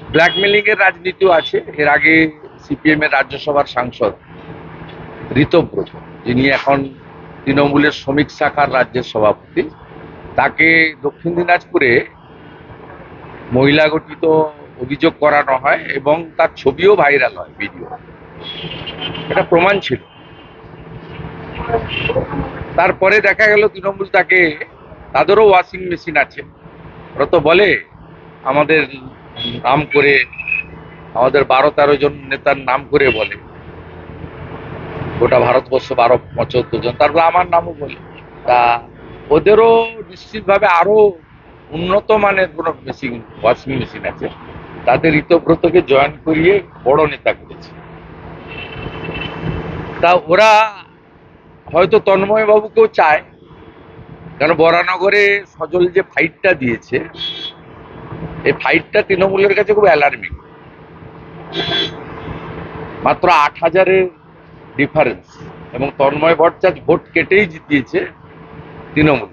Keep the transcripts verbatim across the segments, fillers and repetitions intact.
Blackmailing এর রাজনীতিও আছে। এর আগে সিপিএম এর রাজ্যসভার সাংসদ ঋতব্রত, যিনি এখন তৃণমূলের শ্রমিক শাখার রাজ্যের সভাপতি, তাকে দক্ষিণ দিনাজপুরে মহিলা গঠিত অভিযোগ করানো হয় এবং তার ছবিও ভাইরাল হয়, ভিডিও। এটা প্রমাণ ছিল। তারপরে দেখা গেল তৃণমূল তাকে, তাদেরও ওয়াশিং মেশিন আছে, ওরা তো বলে আমাদের নাম করে, আমাদের বারো তেরো জন নেতার নাম করে বলে, গোটা ভারতবর্ষ বারো পঁচাত্তর জন, তারপর আমার নামও বলে। তা ওদেরও নিশ্চিতভাবে আরো উন্নত মানের কোনো মেশিন, ওয়াশিং মেশিন আছে, তাদের ঋতব্রতকে জয়েন করিয়ে বড় নেতা করেছে। তা ওরা হয়তো তন্ময় বাবুকেও চায়, কারণ বরানগরে সজল যে ফাইটটা দিয়েছে, এই ফাইটটা তৃণমূলের কাছে খুব অ্যালার্মিং। মাত্র আট হাজারের ডিফারেন্স, এবং তন্ময় ভট্টাচার্য ভোট কেটেই জিতিয়েছে তৃণমূল।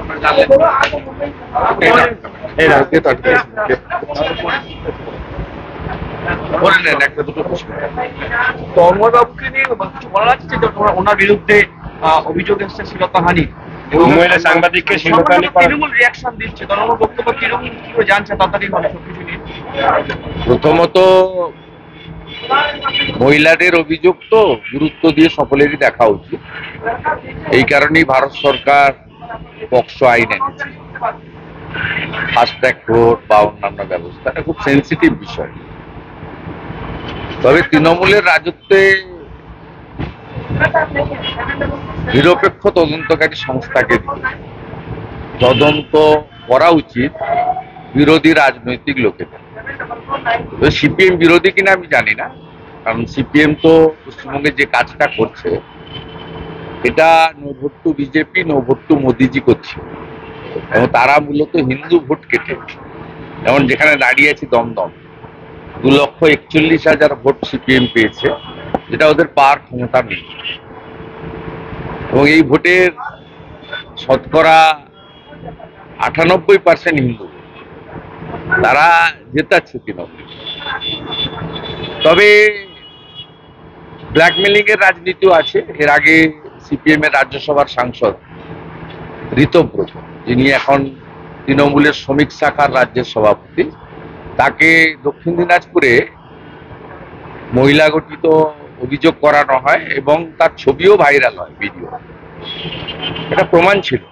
একটা দুটো তন্ময় বাবুকে নিয়ে কিছু বলা যাচ্ছে যে ওনার বিরুদ্ধে অভিযোগ এসেছে শ্লীলতাহানি, সাংবাদিককে তৃণমূল রিয়াকশন দিচ্ছে, তৃণমূল বক্তব্য তৃণমূল কি করে জানছে তাড়াতাড়ি ভাবে সবকিছু নিয়ে? প্রথমত মহিলাদের অভিযোগ তো গুরুত্ব দিয়ে সকলেরই দেখা উচিত। এই কারণেই ভারত সরকার পক্সো আইন এনেছে, ফাস্ট্র্যাক কোর্ট বা অন্যান্য ব্যবস্থা। এটা খুব সেন্সিটিভ বিষয়। তবে তৃণমূলের রাজত্বে নিরপেক্ষ তদন্তকারী সংস্থাকে তদন্ত করা উচিত বিরোধী রাজনৈতিক লোকেদের। সিপিএম বিরোধী কিনা আমি জানি না, কারণ সিপিএম তো পশ্চিমবঙ্গে যে কাজটা করছে, এটা no vote to BJP, no vote to Modiji করছে, এবং তারা মূলত হিন্দু ভোট কেটে, যেমন যেখানে দাঁড়িয়ে আছে দমদম, দু লক্ষ একচল্লিশ হাজার ভোট সিপিএম পেয়েছে, যেটা ওদের পাওয়ার ক্ষমতা নেই। এবং এই ভোটের শতকরা আটানব্বই পার্সেন্ট হিন্দু, তারা জেতাচ্ছে তৃণমূল। তবে ব্ল্যাকমেলিং এর রাজনীতিও আছে। এর আগে সিপিএম এর রাজ্যসভার সাংসদ ঋতব্রত, যিনি এখন তৃণমূলের শ্রমিক শাখার রাজ্যের সভাপতি, তাকে দক্ষিণ দিনাজপুরে মহিলা গঠিত অভিযোগ করানো হয় এবং তার ছবিও ভাইরাল হয়, ভিডিও। এটা প্রমাণ ছিল।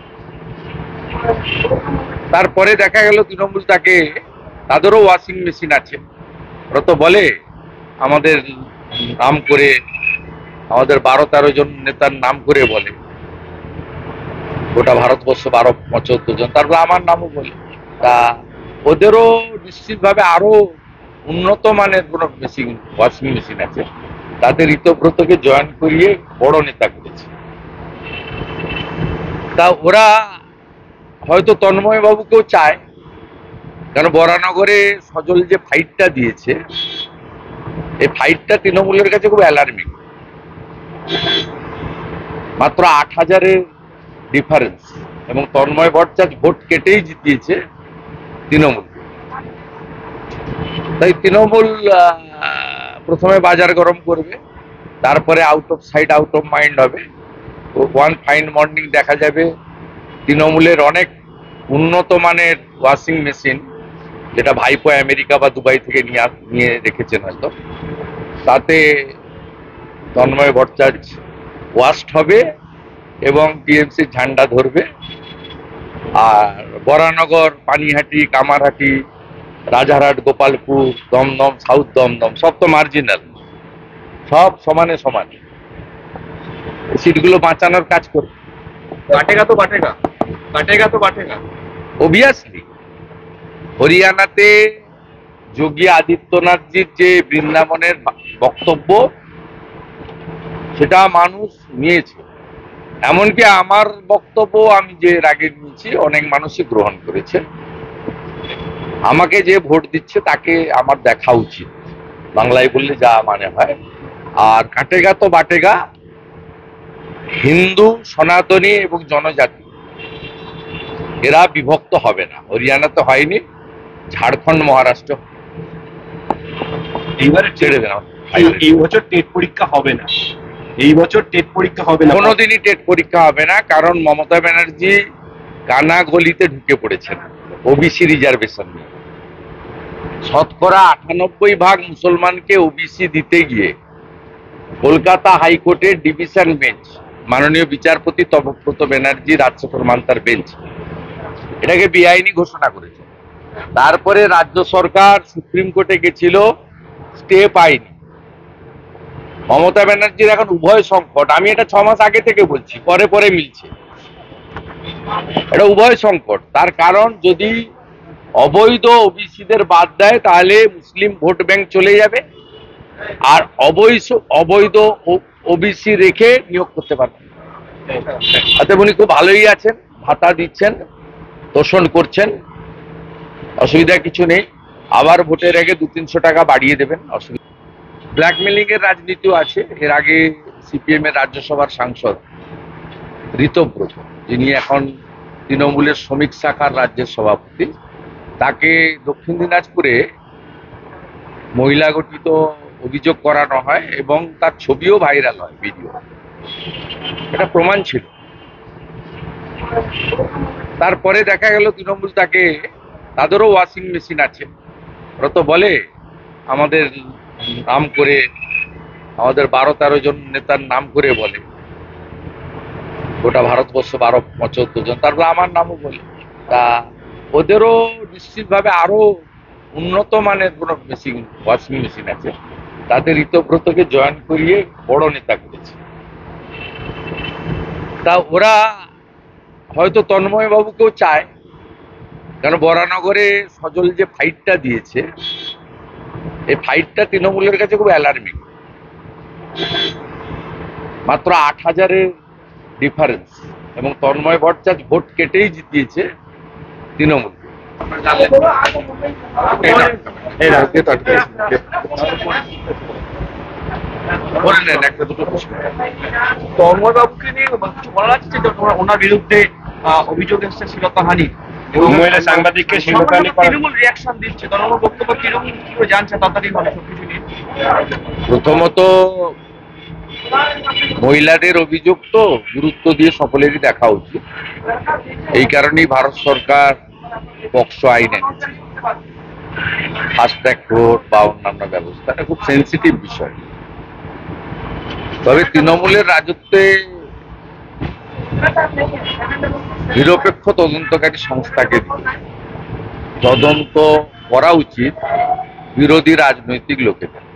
তারপরে দেখা গেল তৃণমূল তাকে, তাদেরও ওয়াশিং মেশিন আছে, ওরা তো বলে আমাদের নাম করে, আমাদের বারো তেরো জন নেতার নাম করে বলে, গোটা ভারতবর্ষ বারো পঁচাত্তর জন, তারপর আমার নামও বলে। তা ওদেরও নিশ্চিতভাবে আরো উন্নত মানের কোনো মেশিন, ওয়াশিং মেশিন আছে, তাদের ঋতব্রতকে জয়েন করিয়ে বড় নেতা করেছে। তা ওরা হয়তো তন্ময় বাবুকেও চায়, কারণ বরানগরে সজল যে ফাইটটা দিয়েছে, এই ফাইটটা তৃণমূলের কাছে খুব অ্যালার্মিং। মাত্র আট হাজারের ডিফারেন্স, এবং তন্ময় ভট্টাচার্য ভোট কেটেই জিতিয়েছে তৃণমূল। তাই তৃণমূল প্রথমে বাজার গরম করবে, তারপরে out of sight out of mind হবে। ওয়ান ফাইন মর্নিং দেখা যাবে তৃণমূলের অনেক উন্নত মানের ওয়াশিং মেশিন, যেটা ভাইপো আমেরিকা বা দুবাই থেকে নিয়ে নিয়ে রেখেছেন হয়তো, তাতে তন্ময় ভট্টাচার্য ওয়াস্ট হবে এবং টিএমসির ঝান্ডা ধরবে। আর বরানগর, পানিহাটি, কামারহাটি, রাজারহাট, গোপালপুর, দমদম, সাউথ দমদম সব তো মার্জিনাল, সব সমানে সমানে সিটগুলো বাঁচানোর কাজ করবে। বাটেগা তো বাটেগা, বাটেগা তো বাটেগা অবভিয়াসলি হরিয়ানাতে যোগী আদিত্যনাথজির যে বৃন্দাবনের বক্তব্য, সেটা মানুষ নিয়েছে। এমনকি আমার বক্তব্য আমি যে আগে নিয়েছি, অনেক মানুষই গ্রহণ করেছে। আমাকে যে ভোট দিচ্ছে তাকে আমার দেখা উচিত, বাংলায় বললে যা মানে হয়। আর কাটেগা তো বাটেগা, হিন্দু, সনাতনী এবং জনজাতি এরা বিভক্ত হবে না। হরিয়ানাতে হয়নি, ঝাড়খণ্ড, মহারাষ্ট্র এইবারে ছেড়ে দেন আমার। এই- এই বছর টেট পরীক্ষা হবে না, এই বছর টেট পরীক্ষা হবে না। কোনোদিনই টেট পরীক্ষা হবে না, কারণ মমতা ব্যানার্জি কানা গলিতে ঢুকে পড়েছেন ওবিসি রিজার্ভেশন নিয়ে। শতকরা আটানব্বই ভাগ মুসলমানকে ওবিসি দিতে গিয়ে কলকাতা হাইকোর্টের ডিভিশন বেঞ্চ, মাননীয় বিচারপতি তপব্রত ব্যানার্জি, রাজশেখর মান্তার বেঞ্চ এটাকে বেআইনি ঘোষণা করেছে। তারপরে রাজ্য সরকার সুপ্রিম কোর্টে গেছিল, স্টে পায়নি। মমতা ব্যানার্জির এখন উভয় সংকট। আমি এটা ছ মাস আগে থেকে বলছি, পরে পরে মিলছে। এটা উভয় সংকট। তার কারণ, যদি অবৈধ ওবিসিদের বাদ দেয় তাহলে মুসলিম ভোট ব্যাংক চলে যাবে, আর অবৈধ অবৈধ ওবিসি রেখে নিয়োগ করতে পারবে। অতএব উনি খুব ভালোই আছেন, ভাতা দিচ্ছেন, তোষণ করছেন, অসুবিধা কিছু নেই। আবার ভোটের আগে দু তিনশো টাকা বাড়িয়ে দেবেন, অসুবিধা। ব্ল্যাকমেলিং এর রাজনীতিও আছে। এর আগে সিপিএম এর রাজ্যসভার সাংসদ ঋতব্রত, যিনি এখন তৃণমূলের শ্রমিক শাখার রাজ্যের সভাপতি, তাকে দক্ষিণ দিনাজপুরে মহিলা গঠিত অভিযোগ করানো হয় এবং তার ছবিও ভাইরাল হয়, ভিডিও। এটা প্রমাণ ছিল। তারপরে দেখা গেল তৃণমূল তাকে, তাদেরও ওয়াশিং মেশিন আছে, ওরা তো বলে আমাদের নাম করে, আমাদের বারো তেরো জন নেতার নাম করে বলে, গোটা ভারতবর্ষ বারো চোদ্দ জন, তারপরে আমার নামও বলে। তা ওদেরও নিশ্চিতভাবে আরো উন্নত মানের কোন মেশিন, ওয়াশিং মেশিন আছে, তাদের ঋতব্রতকে জয়েন করিয়ে বড় নেতা করেছে। তা ওরা হয়তো তন্ময় বাবুকেও চায়, কারণ বরানগরে সজল যে ফাইটটা দিয়েছে, এই ফাইটটা তৃণমূলের কাছে খুব অ্যালার্মিং। মাত্র আট হাজারের ডিফারেন্স, এবং তন্ময় ভট্টাচার্য ভোট কেটেই জিতিয়েছে তৃণমূল। বলে নেন একটা দুটো প্রশ্ন। তন্ময় বাবুকে নিয়ে কিছু বলা যাচ্ছে যে ওনার- ওনার বিরুদ্ধে আহ, অভিযোগ এসেছে শ্লীলতাহানি। মহিলা সাংবাদিককে শ্লীলতাহানি করা- তৃণমূল রিয়াকশন দিচ্ছে, তৃণমূল বক্তব্য তৃণমূল কি করে জানছে তাড়াতাড়ি হবে সবকিছু নিয়ে। প্রথমত মহিলাদের অভিযোগ তো গুরুত্ব দিয়ে সকলেরই দেখা উচিত। এই কারণেই ভারত সরকার পক্সো আইন এনেছে, ফাস্ট্র্যাক কোর্ট বা অন্যান্য ব্যবস্থা। এটা খুব সেন্সিটিভ বিষয়। তবে তৃণমূলের রাজত্বে নিরপেক্ষ তদন্তকারী সংস্থাকে দিয়ে তদন্ত করা উচিত বিরোধী রাজনৈতিক লোকেদের।